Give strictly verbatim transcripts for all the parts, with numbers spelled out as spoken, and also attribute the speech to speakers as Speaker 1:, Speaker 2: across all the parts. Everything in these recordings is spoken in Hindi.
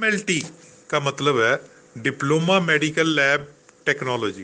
Speaker 1: डी एम एल टी का मतलब है diploma medical lab technology.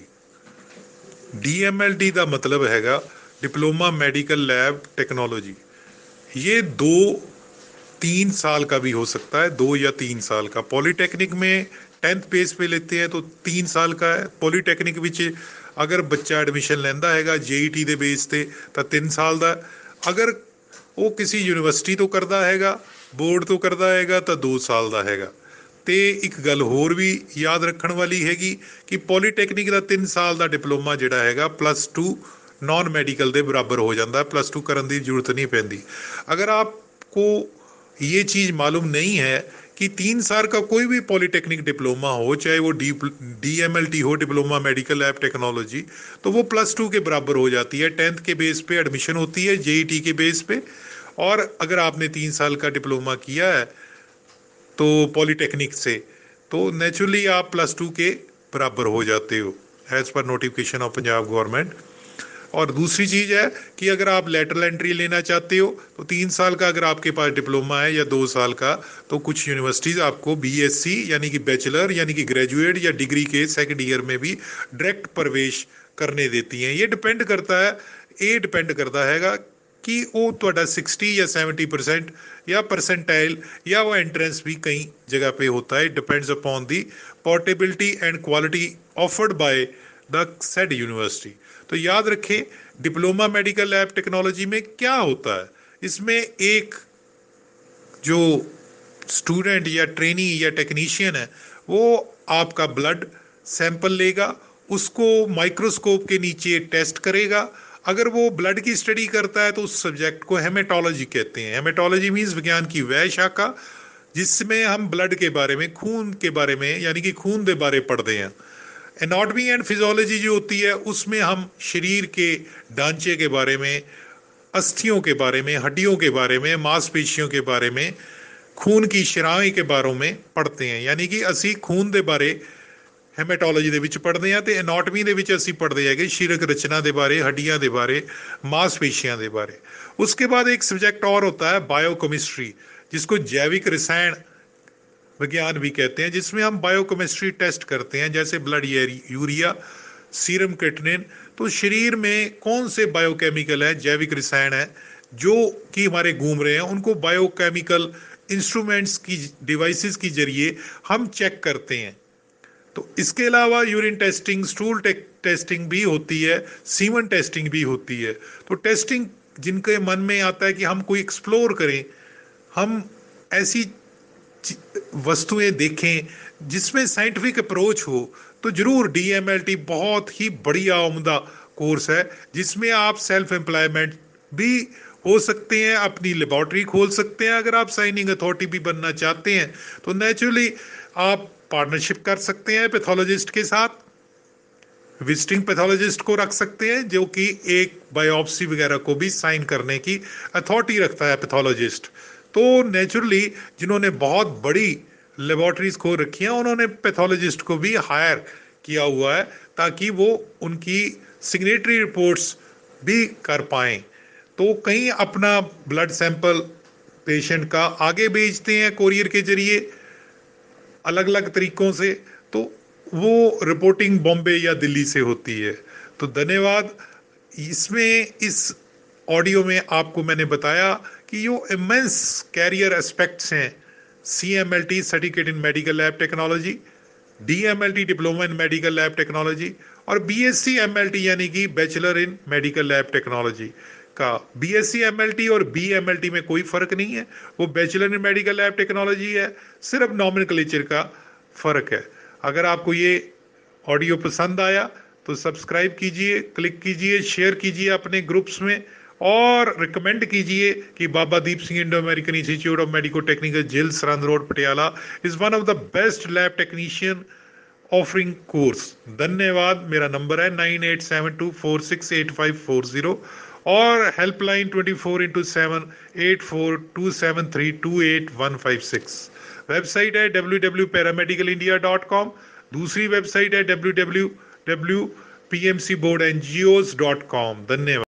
Speaker 1: D M L T का मतलब हैगा डिप्लोमा मेडिकल लैब टेक्नोलॉजी। ये दो तीन साल का भी हो सकता है, दो या तीन साल का। पॉलीटेक्निक में टेंथ बेस पे लेते हैं तो तीन साल का है। पॉलीटेक्निक विच अगर बच्चा एडमिशन लेंदा हैगा जे ई टी ਦੇ ਬੇਸ ਤੇ ਤਾਂ तीन ਸਾਲ ਦਾ। ਅਗਰ ਉਹ ਕਿਸੇ ਯੂਨੀਵਰਸਿਟੀ ਤੋਂ ਕਰਦਾ ਹੈਗਾ, ਬੋਰਡ ਤੋਂ ਕਰਦਾ ਹੈਗਾ ਤਾਂ दो ਸਾਲ ਦਾ ਹੈਗਾ। ਤੇ ਇੱਕ ਗੱਲ ਹੋਰ ਵੀ ਯਾਦ ਰੱਖਣ ਵਾਲੀ ਹੈਗੀ ਕਿ ਪੋਲੀਟੈਕਨਿਕ ਦਾ तीन ਸਾਲ ਦਾ ਡਿਪਲੋਮਾ ਜਿਹੜਾ ਹੈਗਾ ਪਲੱਸ टू नॉन मेडिकल ਦੇ बराबर हो जाता है। प्लस टू करने की जरूरत नहीं पैंदी। अगर आपको ये चीज़ मालूम नहीं है कि तीन साल का कोई भी पॉलीटेक्निक डिप्लोमा हो, चाहे वो D D M L T हो, डिप्लोमा मेडिकल लैब टेक्नोलॉजी, तो वो प्लस टू के बराबर हो जाती है। टेंथ के बेस पे एडमिशन होती है, जे ई टी के बेस पे। और अगर आपने तीन साल का डिप्लोमा किया है तो पॉलीटेक्निक से, तो नेचुरली आप प्लस टू के बराबर हो जाते हो as per notification of Punjab government. और दूसरी चीज़ है कि अगर आप लेटरल एंट्री लेना चाहते हो तो तीन साल का अगर आपके पास डिप्लोमा है या दो साल का, तो कुछ यूनिवर्सिटीज़ आपको बी एस सी यानी कि बैचलर यानी कि ग्रेजुएट या डिग्री के सेकंड ईयर में भी डायरेक्ट प्रवेश करने देती हैं। ये डिपेंड करता है ये डिपेंड करता हैगा कि वो ਤੁਹਾਡਾ सिक्सटी या सेवेंटी परसेंट या परसेंटाइल या वो एंट्रेंस भी कई जगह पे होता है। Depends upon the portability and quality offered by the said university. तो याद रखें, डिप्लोमा मेडिकल लैब टेक्नोलॉजी में क्या होता है। इसमें एक जो स्टूडेंट या ट्रेनी या टेक्नीशियन है वो आपका ब्लड सैंपल लेगा, उसको माइक्रोस्कोप के नीचे टेस्ट करेगा। अगर वो ब्लड की स्टडी करता है तो उस सब्जेक्ट को हेमेटोलॉजी कहते हैं। हेमेटोलॉजी मीन्स विज्ञान की वह शाखा जिसमें हम ब्लड के बारे में, खून के बारे में यानी कि खून के बारे पढ़ते हैं। एनाटॉमी एंड फिजियोलॉजी जो होती है उसमें हम शरीर के ढांचे के बारे में, अस्थियों के बारे में, हड्डियों के बारे में, मांसपेशियों के बारे में, खून की शराहें के बारे में पढ़ते हैं। यानी कि असी खून के बारे हेमेटोलॉजी ਦੇ ਵਿੱਚ ਪੜ੍ਹਦੇ ਹਾਂ ਤੇ एनाटॉमी ਦੇ ਵਿੱਚ ਅਸੀਂ पढ़ते हैं शरीरक रचना के बारे, हड्डियां के बारे, मांसपेशियां के बारे। उसके बाद एक सब्जेक्ट और होता है बायोकेमिस्ट्री, जिसको जैविक रसायन विज्ञान भी कहते हैं, जिसमें हम बायोकेमिस्ट्री टेस्ट करते हैं जैसे ब्लड यूरिया, सीरम क्रिएटिनिन। तो शरीर में कौन से बायोकेमिकल है, जैविक रसायन है जो कि हमारे घूम रहे हैं, उनको बायोकेमिकल इंस्ट्रूमेंट्स की, डिवाइसेस के जरिए हम चेक करते हैं। तो इसके अलावा यूरिन टेस्टिंग, स्टूल टे, टेस्टिंग भी होती है, सीमन टेस्टिंग भी होती है। तो टेस्टिंग जिनके मन में आता है कि हम कोई एक्सप्लोर करें, हम ऐसी वस्तुएं देखें जिसमें साइंटिफिक अप्रोच हो, तो ज़रूर डी एम एल टी बहुत ही बढ़िया उम्दा कोर्स है जिसमें आप सेल्फ एम्प्लॉयमेंट भी हो सकते हैं, अपनी लेबॉर्ट्री खोल सकते हैं। अगर आप साइनिंग अथॉरिटी भी बनना चाहते हैं तो नेचुरली आप पार्टनरशिप कर सकते हैं पैथोलॉजिस्ट के साथ, विजिटिंग पैथोलॉजिस्ट को रख सकते हैं जो कि एक बायोप्सी वगैरह को भी साइन करने की अथॉरिटी रखता है पैथोलॉजिस्ट। तो नेचुरली जिन्होंने बहुत बड़ी लेबॉर्ट्रीज को रखी हैं उन्होंने पैथोलॉजिस्ट को भी हायर किया हुआ है ताकि वो उनकी सिग्नेटरी रिपोर्ट्स भी कर पाएँ। तो कहीं अपना ब्लड सैंपल पेशेंट का आगे भेजते हैं कोरियर के जरिए अलग अलग तरीकों से, तो वो रिपोर्टिंग बॉम्बे या दिल्ली से होती है। तो धन्यवाद। इसमें इस ऑडियो में आपको मैंने बताया कि जो इमेंस कैरियर एस्पेक्ट्स हैं, C M L T certificate in medical lab technology, D M L T diploma in medical lab technology, और B S C M L T यानी कि bachelor in medical lab technology का। B S C M L T और बी एम एल टी में कोई फ़र्क नहीं है, वो bachelor in medical lab technology है, सिर्फ नॉमेनक्लेचर का फ़र्क है। अगर आपको ये ऑडियो पसंद आया तो सब्सक्राइब कीजिए, क्लिक कीजिए, शेयर कीजिए अपने ग्रुप्स में, और रिकमेंड कीजिए कि Baba Deep Singh Indo American institute of medico technical जिल Sarhad road Patiala is one of the best lab technician offering course. धन्यवाद। मेरा नंबर है nine eight seven two four six eight five four zero और helpline twenty four into seven eight four two seven three two eight one five six. Website है W W paramedical India dot com. दूसरी वेबसाइट है W W W P M C board N G Os dot com. धन्यवाद।